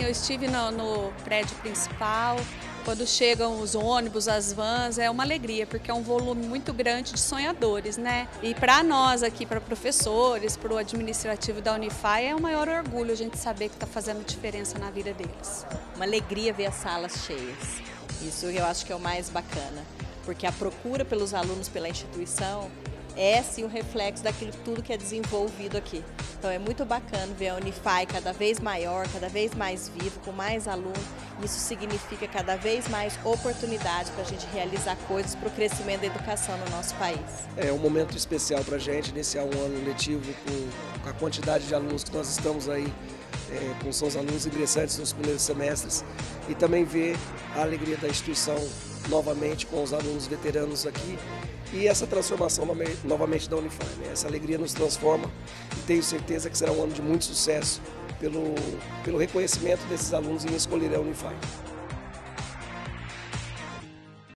eu estive no prédio principal. Quando chegam os ônibus, as vans, é uma alegria, porque é um volume muito grande de sonhadores, né? E para nós aqui, para professores, para o administrativo da Unify, é o maior orgulho a gente saber que está fazendo diferença na vida deles. Uma alegria ver as salas cheias. Isso eu acho que é o mais bacana, porque a procura pelos alunos pela instituição é sim o reflexo daquilo tudo que é desenvolvido aqui. Então é muito bacana ver a Unify cada vez maior, cada vez mais vivo, com mais alunos. Isso significa cada vez mais oportunidade para a gente realizar coisas para o crescimento da educação no nosso país. É um momento especial para a gente iniciar um ano letivo com a quantidade de alunos que nós estamos aí, com os alunos ingressantes nos primeiros semestres, e também ver a alegria da instituição novamente com os alunos veteranos aqui e essa transformação novamente da Unify, né? Essa alegria nos transforma e tenho certeza que será um ano de muito sucesso pelo reconhecimento desses alunos em escolher a Unify.